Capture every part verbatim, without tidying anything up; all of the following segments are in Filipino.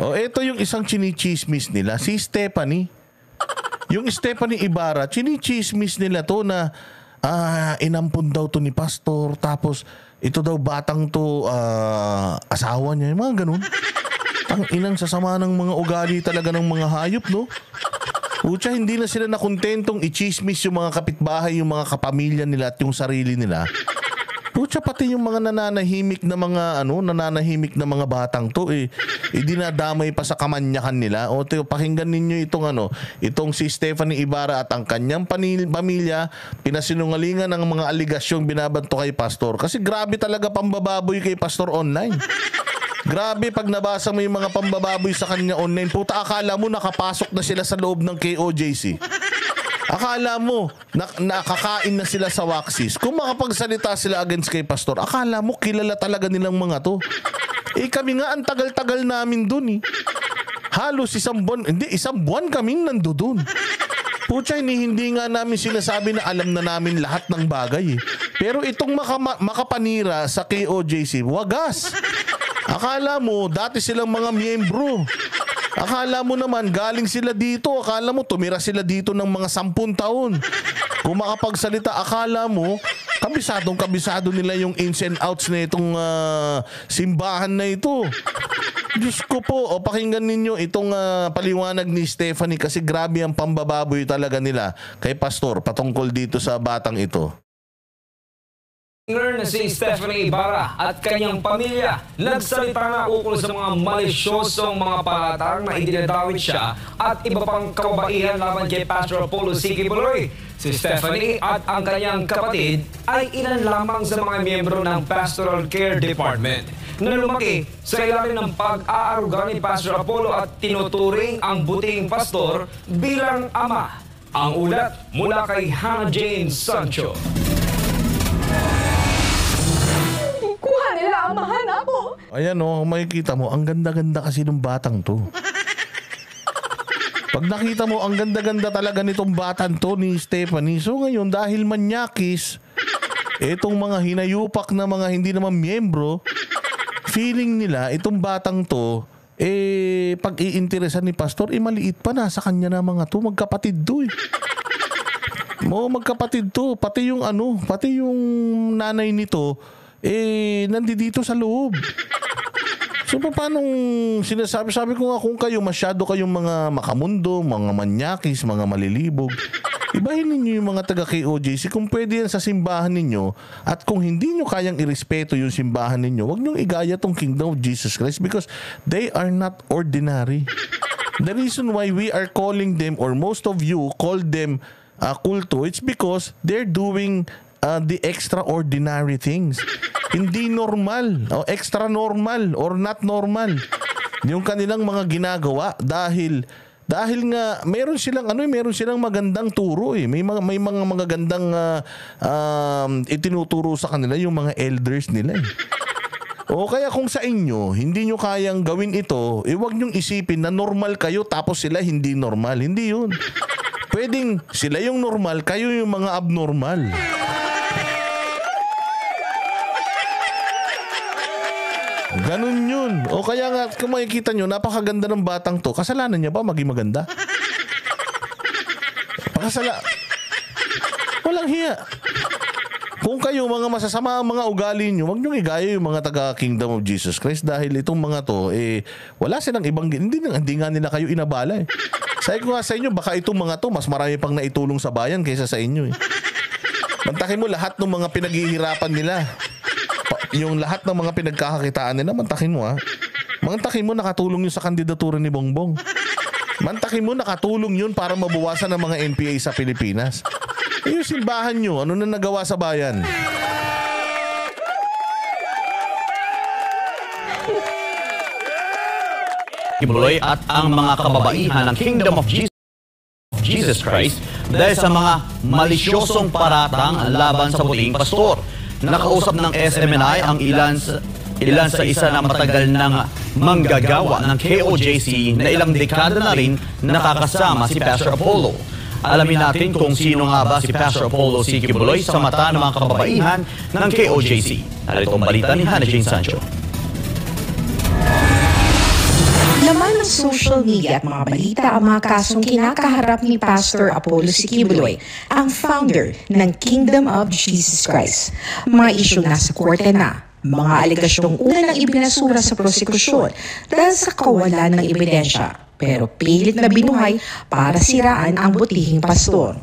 O, ito yung isang chinichismis nila, si Stephanie. Yung Stephanie Ibarra, chinichismis nila to na ah, inampun daw to ni pastor, tapos ito daw batang to ah, asawa niya, yung mga ganun. Ang inang sasama ng mga ugali talaga ng mga hayop, no? Pucha, hindi na sila nakontentong i-chismis yung mga kapitbahay, yung mga kapamilya nila at yung sarili nila. Pucha, pati yung mga nananahimik na mga ano, nananahimik na mga batang to eh, eh dinadamay pa sa kamanyakan nila. O te, pakinggan ninyo itong ano, itong si Stephanie Ibarra at ang kanyang panil- pamilya pinasinungalingan ng mga aligasyong binabanto kay pastor. Kasi grabe talaga pambababoy kay pastor online. Grabe pag nabasa mo yung mga pambababoy sa kanya online, puta, akala mo nakapasok na sila sa loob ng K O J C. Akala mo na, nakakain na sila sa Waxis. Kung makapagsalita sila against kay pastor, akala mo kilala talaga nilang mga to. Eh kami nga ang tagal-tagal namin dun eh. Halos isang buwan, hindi, isang buwan kaming nandoon. Pucha, hindi, hindi nga namin sinasabi na alam na namin lahat ng bagay eh. Pero itong maka, makapanira sa K O J C, wagas. Akala mo, dati silang mga miyembro. Akala mo naman, galing sila dito. Akala mo, tumira sila dito ng mga sampung taon. Kung makapagsalita, akala mo, kabisadong kabisado nila yung ins and outs na itong uh, simbahan na ito. Diyos ko po, o pakinggan ninyo itong uh, paliwanag ni Stephanie kasi grabe ang pambababoy talaga nila kay pastor patungkol dito sa batang ito. Na si Stephanie Ibarra at kanyang pamilya nagsalita na ukol sa mga malisyosong mga palatang na idinadawit siya at iba pang kababaihan laban kay Pastor Apollo C. Kibuloy. Si Stephanie at ang kanyang kapatid ay ilan lamang sa mga miyembro ng Pastoral Care Department na lumaki sa ilalim ng pag-aaruga ni Pastor Apollo at tinuturing ang buting pastor bilang ama. Ang ulat mula kay Hannah Jane Sancho. Nila amahan ako. Ayan o, oh, makikita mo, ang ganda-ganda kasi ng batang to. Pag nakita mo, ang ganda-ganda talaga nitong batang to ni Stephanie. So ngayon, dahil manyakis, itong mga hinayupak na mga hindi naman miyembro, feeling nila, itong batang to, eh, pag iinteresan ni pastor, eh, maliit pa na sa kanya na mga to. Magkapatid to eh. Mo, magkapatid to. Pati yung ano, pati yung nanay nito, eh, nandito sa loob. So, paano sinasabi? Sabi ko nga, kung kayo masyado kayong mga makamundo, mga manyakis, mga malilibog, ibahin ninyo yung mga taga-K O J C kung pwede yan sa simbahan ninyo. At kung hindi nyo kayang irespeto yung simbahan ninyo, huwag nyo igaya tong Kingdom of Jesus Christ because they are not ordinary. The reason why we are calling them, or most of you call them uh, kulto, it's because they're doing Uh, the extraordinary things. Hindi normal o extra normal or not normal yung kanilang mga ginagawa dahil dahil nga meron silang ano, meron silang magandang turo eh. May mga may mga magagandang uh, um, itinuturo sa kanila yung mga elders nila eh. O kaya kung sa inyo hindi nyo kayang gawin ito, eh wag nyong isipin na normal kayo tapos sila hindi normal. Hindi yun. Pwedeng sila yung normal, kayo yung mga abnormal. Ganun yun. O kaya nga, kung makikita nyo, napakaganda ng batang to. Kasalanan niya ba maging maganda? Pakasala... Walang hiya. Kung kayo, mga masasama ang mga ugali nyo, huwag nyo igaya yung mga taga-Kingdom of Jesus Christ dahil itong mga to, eh, wala silang ibang... Hindi, hindi nga nila kayo inabala eh. Sabi ko nga sa inyo, baka itong mga to, mas marami pang naitulong sa bayan kaysa sa inyo eh. Mantakin mo lahat ng mga pinaghihirapan nila. Yung lahat ng mga pinagkakakitaan nila, mantakin mo ha. Mantakin mo nakatulong yun sa kandidatura ni Bongbong. Mantakin mo nakatulong yun para mabawasan ng mga N P A sa Pilipinas. E yung simbahan nyo, ano na nagawa sa bayan? Kibuloy at ang mga kababaihan ng Kingdom of Jesus, Jesus Christ dahil sa mga malisyosong paratang laban sa buting pastor. Nakausap ng S M N I ang ilan sa, ilan sa isa na matagal ng manggagawa ng K O J C na ilang dekada na rin nakakasama si Pastor Apollo. Alamin natin kung sino nga ba si Pastor Apollo C. Kibuloy sa mata ng mga kababaihan ng K O J C. Narito ang balita ni Hannah Jane Sancho. Laman social media at mga balita ang mga kasong kinakaharap ni Pastor Apollo Siquibuloy, ang founder ng Kingdom of Jesus Christ. Mga isyong nasa korte na, mga alegasyong una nang ibinasura sa prosekusyon dahil sa kawalan ng ebidensya, pero pilit na binuhay para siraan ang butihing pastor.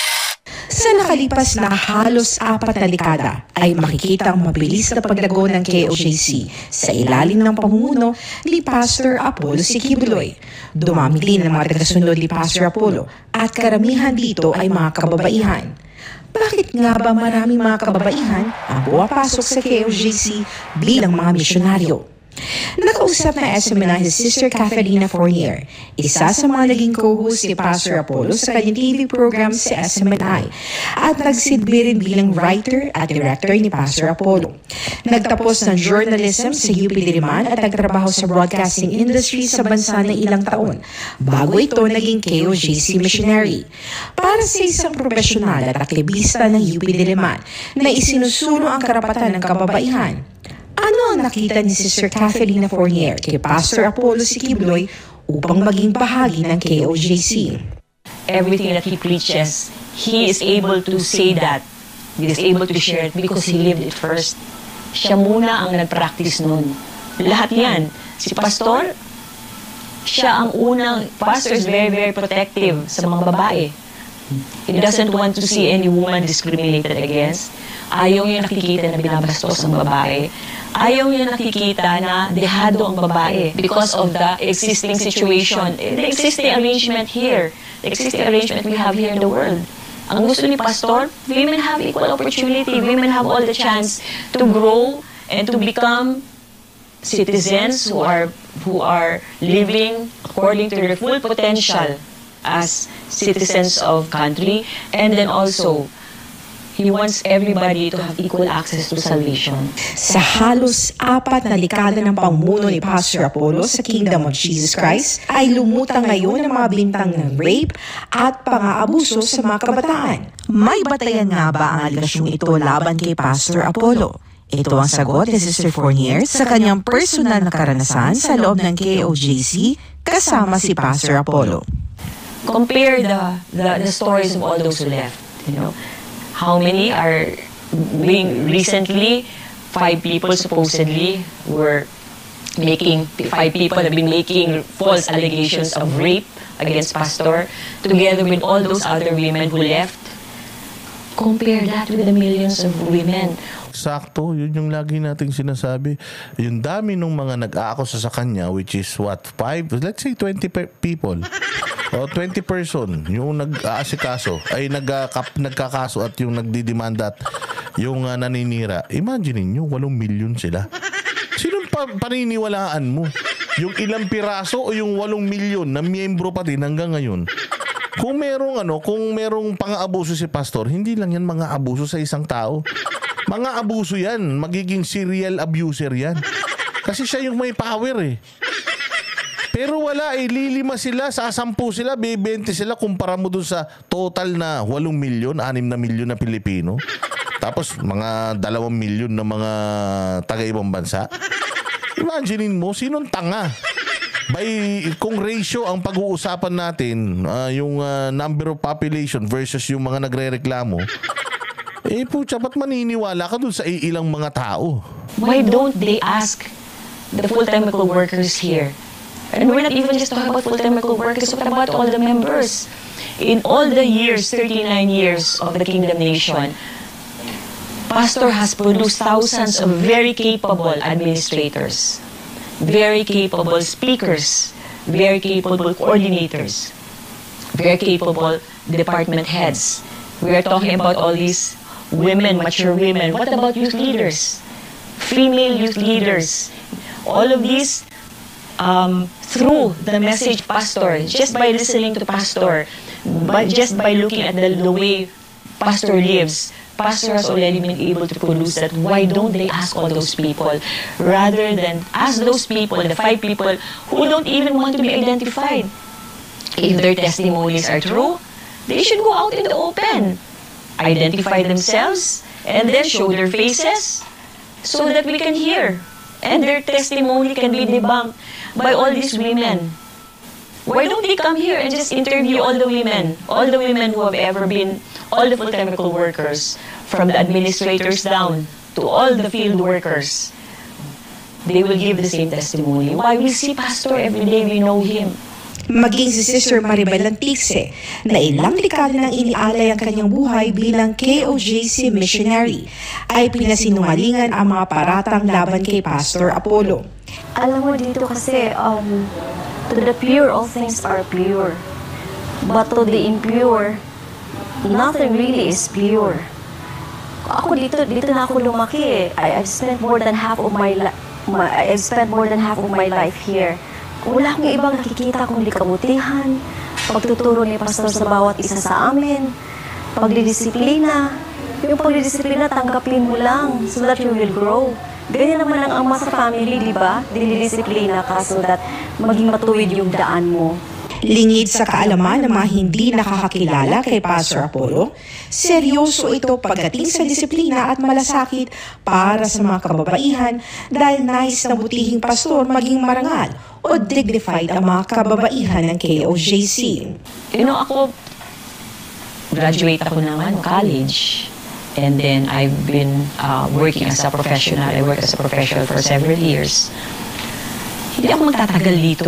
Sa nakalipas na halos apat na dekada ay makikita ang mabilis na paglago ng K O J C sa ilalim ng pamumuno ni Pastor Apollo Siquibuloy. Dumami din ang mga tagasunod ni Pastor Apollo at karamihan dito ay mga kababaihan. Bakit nga ba maraming mga kababaihan ang pumapasok sa K O J C bilang mga misyonaryo? Nakausap na S M N I si Sister Catherina Fournier, isa sa mga naging co-host ni Pastor Apollo sa kanyang T V program sa S M N I at nagsilbi rin bilang writer at director ni Pastor Apollo. Nagtapos ng journalism sa U P Diliman at nagtrabaho sa broadcasting industry sa bansa ng ilang taon bago ito naging K O J C missionary. Para sa isang profesional at aktivista ng U P Diliman na isinusulong ang karapatan ng kababaihan, ano ang nakita ni Sister Catherina Fournier kay Pastor Apollo Siquibuloy upang maging bahagi ng K O J C? Everything that he preaches, he is able to say that. He is able to share it because he lived it first. Siya muna ang nag-practice nun. Lahat yan. Si Pastor, siya ang unang, Pastor is very, very protective sa mga babae. He doesn't want to see any woman discriminated against. Ayaw niya nakikita na binabastos ang babae. Ayaw niya nakikita na dehado ang babae because of the existing situation, the existing arrangement here, the existing arrangement we have here in the world. Ang gusto ni Pastor, women have equal opportunity, women have all the chance to grow and to become citizens who are who are living according to their full potential as citizens of country, and then also he wants everybody to have equal access to salvation. Sa halos apat na dekada ng pamumuno ni Pastor Apollo sa Kingdom of Jesus Christ, ay lumutang ngayon ang mga bintang ng rape at pang-aabuso sa mga kabataan. May batayan nga ba ang aligasyong ito laban kay Pastor Apollo? Ito ang sagot ni Sister Fournier sa kanyang personal na karanasan sa loob ng K O J C kasama si Pastor Apollo. Compare the, the, the stories of all those who left, you know. How many are being recently, five people supposedly were making, five people have been making false allegations of rape against Pastor, together with all those other women who left. Compare that with the millions of women. Sakto, yun yung lagi nating sinasabi. Yung dami ng mga nag-aakusa sa kanya, which is what, five, let's say twenty pe- people. O twenty person, yung nag-aasikaso, ay nagkaka- nagkakaso at yung nagdidemanda at yung uh, naninira. Imagine niyo, walong milyon sila. Sinong pa- paniniwalaan mo? Yung ilang piraso o yung walong milyon na miyembro pa din hanggang ngayon? Kung merong ano, kung merong pang-aabuso si Pastor, hindi lang yan mga abuso sa isang tao. Mga abuso yan, magiging serial abuser yan. Kasi siya yung may power eh. Pero wala eh, lilima sila, sasampu sila, bebente sila, kumpara mo dun sa total na walong milyon, anim na milyon na Pilipino. Tapos mga dalawang milyon na mga taga-ibang bansa. Imaginein mo, sinong tanga? By, kung ratio ang pag-uusapan natin, uh, yung uh, number of population versus yung mga nagre-reklamo, eh putya, ba't maniniwala ka dun sa ilang mga tao? Why don't they ask the full-time medical workers here? And we're not even just talking about full-time medical workers, but about all the members. In all the years, thirty-nine years of the Kingdom Nation, Pastor has produced thousands of very capable administrators, very capable speakers, very capable coordinators, very capable department heads. We are talking about all these women, mature women. What about youth leaders? Female youth leaders. All of these, um, through the message Pastor, just by listening to Pastor, but just by looking at the, the way Pastor lives, Pastor has already been able to produce that. Why don't they ask all those people rather than ask those people, the five people who don't even want to be identified? If their testimonies are true, they should go out in the open, identify themselves, and then show their faces so that we can hear. And their testimony can be debunked by all these women Why don't they come here and just interview all the women, all the women who have ever been, all the full-time miracle workers, from the administrators down to all the field workers. They will give the same testimony. Why? We see Pastor every day, we know him. Maging si Sister Maribel Antixe na ilang dekada nang inialay ang kanyang buhay bilang K O J C missionary ay pinasinungalingan ang mga paratang laban kay Pastor Apollo. Alam mo dito kasi, um, to the pure, all things are pure. But to the impure, nothing really is pure. Ako dito, dito na ako lumaki. I, I've spent more than half of my, li- my I've spent more than half of my life here. Wala akong ibang nakikita kundi kabutihan, pagtuturo ni Pastor sa bawat isa sa amin, pagdidisiplina. Yung pagdidisiplina, tanggapin mo lang so that you will grow. Ganyan naman ang ama sa family, di ba? Dinidisiplina ka so that maging matuwid yung daan mo. Lingid sa kaalaman ng mga hindi nakakakilala kay Pastor Apollo, seryoso ito pagdating sa disiplina at malasakit para sa mga kababaihan dahil nais na butihing pastor maging marangal o dignified ang mga kababaihan ng K O J C. You know, ako, graduate ako ng ano, college. And then I've been uh, working as a professional. I worked as a professional for several years. Hindi ako magtatagal dito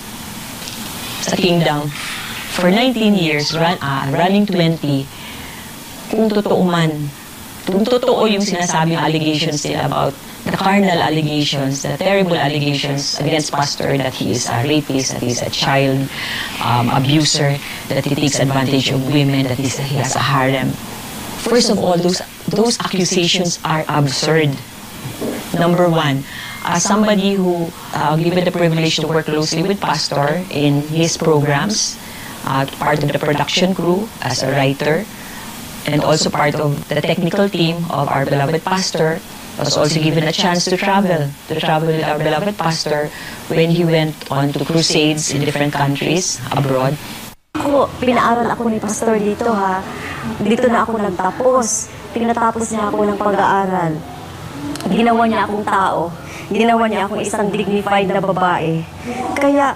sa kingdom. For nineteen years, run, uh, running twenty, kung totoo man, kung totoo yung sinasabing allegations nila about the carnal allegations, the terrible allegations against Pastor that he is a rapist, that he is a child um, abuser, that he takes advantage of women, that he's, he has a harem. First of all, those those accusations are absurd. Number one, as somebody who uh, given the privilege to work closely with Pastor in his programs, uh, part of the production crew as a writer, and also part of the technical team of our beloved Pastor, was also given a chance to travel, to travel with our beloved Pastor when he went on to crusades in different countries abroad. Ako, pinaaral ako ni Pastor dito ha. Dito na ako nagtapos. Pinatapos niya ako ng pag-aaral. Ginawa niya akong tao. Ginawa niya akong isang dignified na babae. Kaya,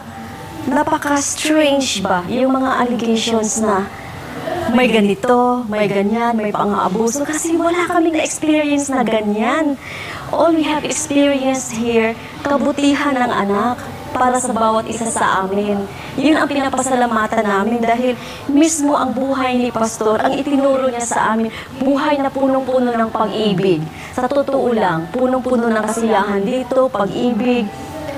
napaka-strange ba yung mga allegations na may ganito, may ganyan, may pang-aabuso. Kasi wala kaming na-experience na ganyan. All we have experienced here, kabutihan ng anak para sa bawat isa sa amin. Yun ang pinapasalamatan namin dahil mismo ang buhay ni Pastor, ang itinuro niya sa amin, buhay na punong-puno ng pag-ibig. Sa totoo lang, punong-puno ng kasiyahan dito, pag-ibig.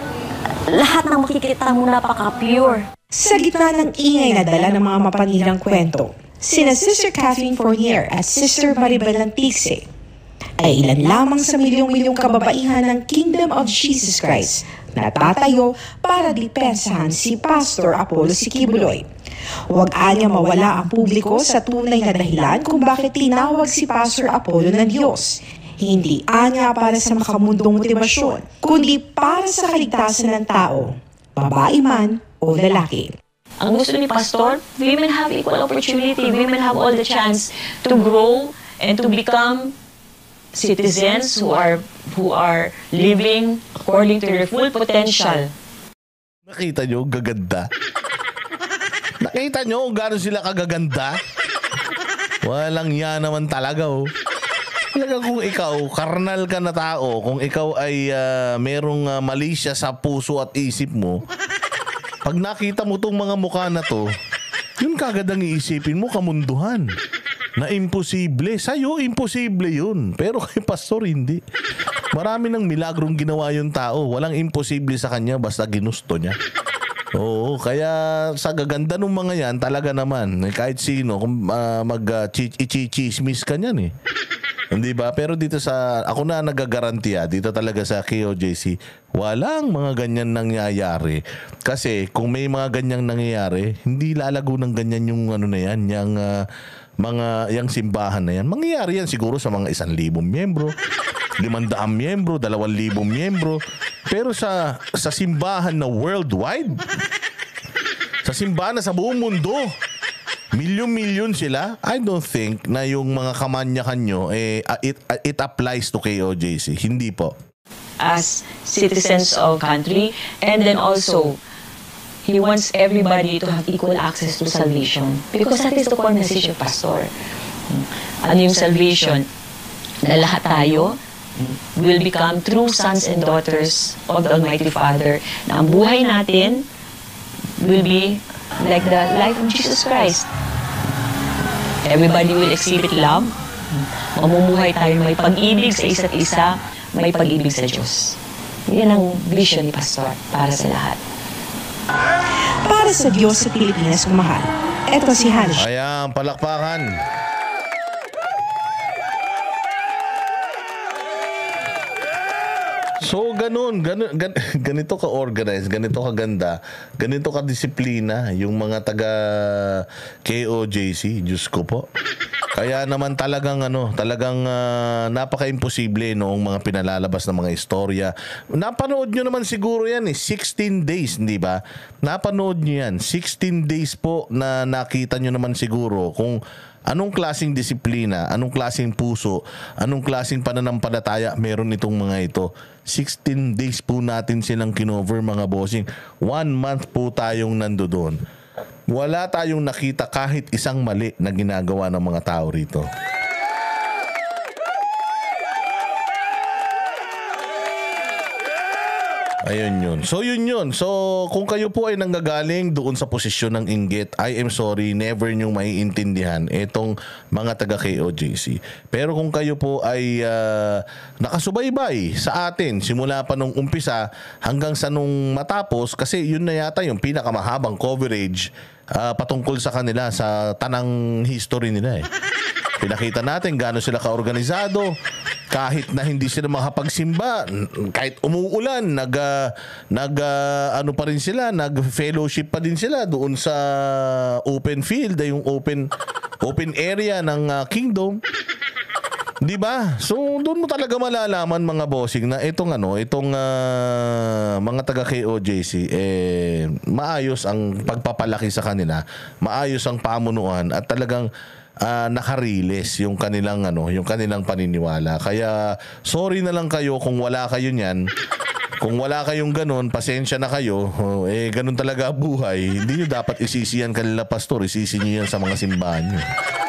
Lahat ng makikita mo napaka-pure. Sa gitna ng ingay na dala ng mga mapanirang kwento, sina Sister Kathleen Fournier at Sister Maribel Antixe ay ilan lamang sa milyong-milyong kababaihan ng Kingdom of Jesus Christ na tatayo para depensahan si Pastor Apollo Siquibuloy. Huwag anya mawala ang publiko sa tunay na dahilan kung bakit tinawag si Pastor Apollo ng Diyos. Hindi anya para sa makamundong motibasyon, kundi para sa kaligtasan ng tao, babae man o lalaki. Ang gusto ni Pastor, women have equal opportunity. Women have all the chance to grow and to become citizens who are who are living according to their full potential. Nakita nyo, gaganda. Nakita nyo kung gano'n sila kagaganda? Walang yan naman talaga, oh. Talaga kung ikaw, karnal ka na tao, kung ikaw ay uh, merong uh, mali siya sa puso at isip mo, pag nakita mo tong mga mukha na to, yun kagad ang iisipin mo, kamunduhan. Na imposible. Sa'yo, imposible yun. Pero kay Pastor, hindi. Marami ng milagrong ginawa yung tao. Walang imposible sa kanya basta ginusto niya. Oo, kaya sa gaganda ng mga yan, talaga naman, kahit sino, kung uh, mag-i-chismis uh, ka niyan eh. Hindi ba? Pero dito sa, ako na nagagarantiya, dito talaga sa K O J C, walang mga ganyan nangyayari. Kasi kung may mga ganyang nangyayari, hindi lalago ng ganyan yung ano na yan, yung uh, mga yung simbahan na yan. Mangyayari yan siguro sa mga isang libong miyembro, limandaang miyembro, dalawang libong miyembro. Pero sa sa simbahan na worldwide, sa simbahan na sa buong mundo, milyon-milyon sila, I don't think na yung mga kamanyakan nyo, eh, it, it applies to K O J C. Hindi po. As citizens of country, and then also He wants everybody to have equal access to salvation. Because that is the core message of Pastor. Ano yung salvation? Na lahat tayo will become true sons and daughters of the Almighty Father. Na ang buhay natin will be like the life of Jesus Christ. Everybody will exhibit love. Mamumuhay tayo may pag-ibig sa isa't isa, may pag-ibig sa Diyos. Yan ang vision ni Pastor para sa lahat. Para sa Diyos at Pilipinas kumahal. Ito si Hannah. Ayan, palakpakan. So, ganun, ganun, gan, ganito ka-organize, ganito ka-ganda, ganito ka-disiplina yung mga taga K O J C, Diyos ko po. Kaya naman talagang ano, talagang uh, napaka-imposible noong mga pinalalabas ng mga istorya. Napanood nyo naman siguro yan eh, sixteen days, hindi ba? Napanood nyo yan, sixteen days po na nakita nyo naman siguro kung anong klaseng disiplina, anong klaseng puso, anong klaseng pananampalataya meron itong mga ito. sixteen days po natin silang kinover, mga bossing. One month po tayong nandoon. Wala tayong nakita kahit isang mali na ginagawa ng mga tao rito. Ayun yun. So yun yun. So kung kayo po ay nanggagaling doon sa posisyon ng inggit, I am sorry, never nyo maiintindihan itong mga taga K O J C. Pero kung kayo po ay uh, nakasubaybay sa atin simula pa nung umpisa hanggang sa nung matapos, kasi yun na yata yung pinakamahabang coverage uh, patungkol sa kanila sa tanang history nila eh. Pinakita natin gaano sila kaorganisado. Kahit na hindi sila makapagsimba, kahit umuulan, nag, uh, nag uh, ano pa rin sila, nag-fellowship pa din sila doon sa open field, yung open open area ng uh, kingdom. 'Di ba? So doon mo talaga malalaman, mga bossing, na itong ano, itong uh, mga taga K O J C eh maayos ang pagpapalaki sa kanila, maayos ang pamunuan at talagang Uh, nakarilis yung kanilang ano, yung kanilang paniniwala. Kaya sorry na lang kayo kung wala kayo niyan. Kung wala kayong ganun, pasensya na kayo. Oh, eh ganun talaga buhay. Hindi niyo dapat isisi yan kanila, pastor. Isisi niyo yan sa mga simbahan niyo.